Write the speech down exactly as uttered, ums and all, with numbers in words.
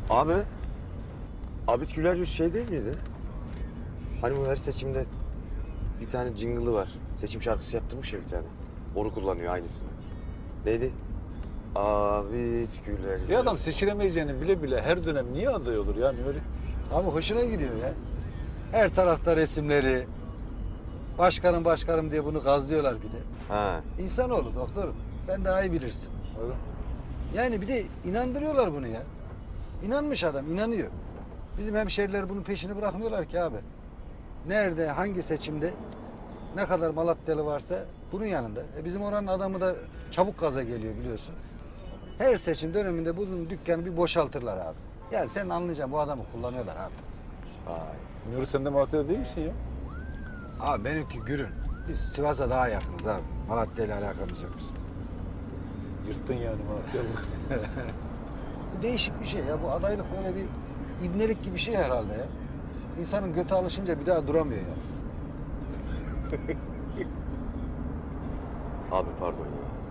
Abi, Abid Güler Yüz şey değil miydi? Hani bu her seçimde bir tane jingle'ı var. Seçim şarkısı yaptırmış ya bir tane. Onu kullanıyor aynısını. Neydi? Abid Güler Yüz. Bir adam seçilemeyeceğini bile bile her dönem niye aday olur ya Nuri? Abi hoşuna gidiyor ya. Her tarafta resimleri. Başkanım başkanım diye bunu gazlıyorlar bir de. Ha. İnsanoğlu doktorum. Sen daha iyi bilirsin. Öyle. Yani bir de inandırıyorlar bunu ya. İnanmış adam, inanıyor. Bizim hemşeriler bunun peşini bırakmıyorlar ki abi. Nerede, hangi seçimde ne kadar Malatyalı varsa bunun yanında. E bizim oranın adamı da çabuk gaza geliyor biliyorsun. Her seçim döneminde bunun dükkanı bir boşaltırlar abi. Ya sen anlayacaksın bu adamı kullanıyorlar abi. Vay. Nuri sen de Malatya'da değil misin ya? Abi benimki Gürün. Biz Sivas'a daha yakınız abi. Malatya ile alakamız yok bizim. Yırttın yani Malatyalı. Bu değişik bir şey ya. Bu adaylık böyle bir ibnelik gibi bir şey herhalde ya. İnsanın götü alışınca bir daha duramıyor ya. Abi pardon ya.